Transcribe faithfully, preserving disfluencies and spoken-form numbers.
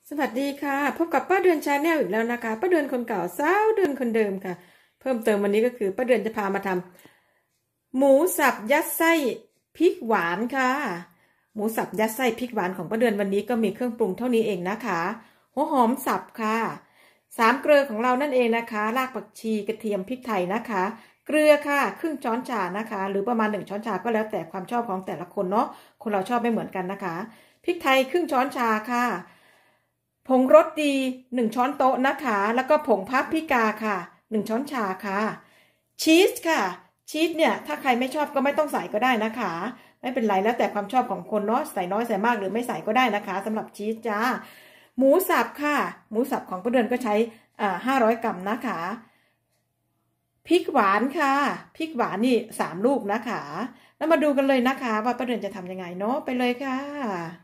สวัสดีค่ะพบกับป้าเดือนชาแนลอีกแล้วนะคะป้าเดือนคนเก่าสาวเดือนคนเดิมค่ะเพิ่มเติมวันนี้ก็คือป้าเดือนจะพามาทำหมูสับยัดไส้พริกหวานค่ะหมูสับยัดไส้พริกหวานของป้าเดือนวันนี้ก็มีเครื่องปรุงเท่านี้เองนะคะหัวหอมสับค่ะสามเกลือของเรานั่นเองนะคะรากผักชีกระเทียมพริกไทยนะคะเกลือค่ะครึ่งช้อนชานะคะหรือประมาณหนึ่งช้อนชาก็แล้วแต่ความชอบของแต่ละคนเนาะคนเราชอบไม่เหมือนกันนะคะพริกไทยครึ่งช้อนชาค่ะผงรสดีหนึ่งช้อนโต๊ะนะคะแล้วก็ผงพับพิกาค่ะหนึ่งช้อนชาค่ะชีสค่ะชีสเนี่ยถ้าใครไม่ชอบก็ไม่ต้องใส่ก็ได้นะคะไม่เป็นไรแล้วแต่ความชอบของคนเนาะใส่น้อยใส่มากหรือไม่ใส่ก็ได้นะคะสำหรับชีสจ้าหมูสับค่ะหมูสับของป้าเดือนก็ใช้อ่าห้าร้อยกรัมนะคะพริกหวานค่ะพริกหวานนี่สามลูกนะคะแล้วมาดูกันเลยนะคะว่าป้าเดือนจะทำยังไงเนาะไปเลยค่ะ